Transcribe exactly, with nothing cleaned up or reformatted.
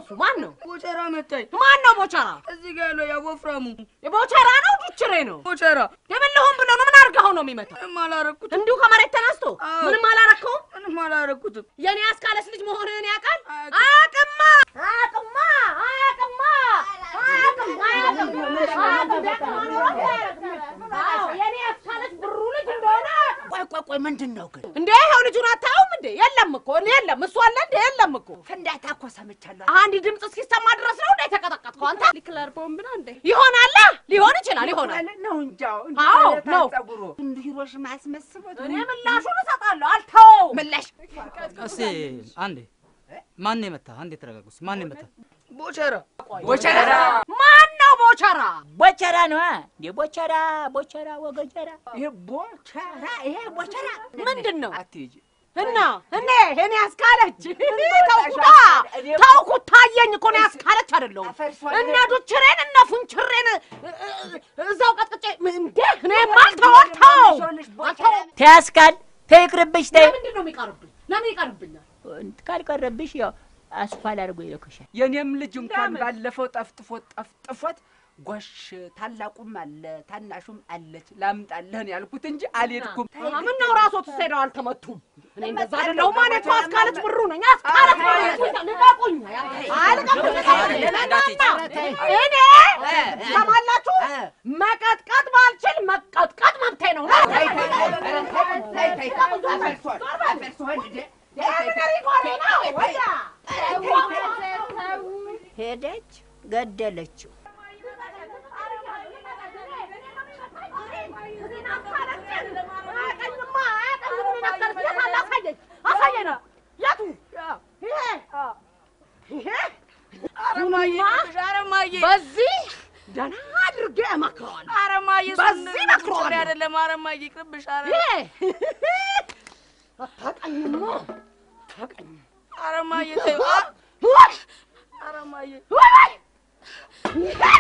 እሱ ማን ነው ቦቸራ መጣይ ማን ነው ቦቸራ እዚህ ጋር ያለው ያወፍራሙ የቦቸራ ነው ዱችሬ ነው ቦቸራ ደበለሁም ብሎ ነው ምን አርጋው ነው የሚመጣው ምንም አላረኩት እንዲሁ ከመሬት ተነስቶ ምንም አላረከው ምንም አላረኩት የኔ አስካለስ ልጅ መሆንህን ያውቃል አቅማ አቅማ አቅማ አቅማ የኔ አስካለስ ብሩ ልጅ እንደሆነ ቆይ ቆይ ቆይ ምንድነው ግን እንዴ ይሄው ልጁን አታውም እንዴ የለም እኮ የለም እሱ አለ እንዴ የለም እኮ ፍንዳታ እኮ ሰምቻለሁ አንድ ድምጽ እስኪሰማ ድረስ ነው እንዴ ተቀጠቀጥከው አንተ ሊክለር ቦምብ ነው እንዴ ይሆናል ሊሆን ይችላል ይሆናል ነው እንጃው አዎ ነው እንዲሮሽ ማስመስበት እኔ ምላሹን እሰጣለሁ አልተው ምላሽ እሺ አንዴ ማን ነው መጣ አንዴ ተረጋጉስ ማን ነው መጣ ቦቸራ ቦቸራ ማን ነው ቦቸራ ቦቸራ ነው እንዴ ቦቸራ ቦቸራ ወገጀራ ይሄ ቦቸራ ይሄ ቦቸራ ምንድነው አትይጂ እና እኔ እኔ አስካለች ታውቁታ ታውቁት ታየኝ እኮ ነው አስካለች አይደለም እና ዱችሬን እና ፉንችሬን እዛው ቀጥቅጬ እንዴ እኔ ማልተወጣው ታስካል ተይቅርብሽ ተይ ምንድነው የሚቀርብኝ ለምን ይቀርብኛል ካልቀረብሽ ያው አስፋል አድርጎ ይለከሻል የኔም ልጅ እንኳን ባለፈው ጠፍጥፎት ጠፍጥፎት ጎሽ ታላቁም አለ ታናሹም አለች ላምጣልህ ነው ያልኩት እንጂ አልሄድኩም ምን ነው ራስዎት ተሰደው አልተመቱም እኔ እንደዛ አይደለም ማለት ነው አስካለች ብሩ ነኝ አስካለች ልቀቁኝ እኔ ሰማላችሁ መቀጥቀጥ ባልችል መቀጥቀጥ መብቴ ነው ሄደች ገደለችው አሳየና ያቱ ይሄ ይሄ አረማዬ አረማዬ በዚህ ደና አድርጌ ማከራል አረማዬ በዚህ ማከራል አይደለም አረማዬ ቅርብሽ አረ አታቀኝማ ታቀኝ አረማዬ ተይ አረማዬ ወይ ወይ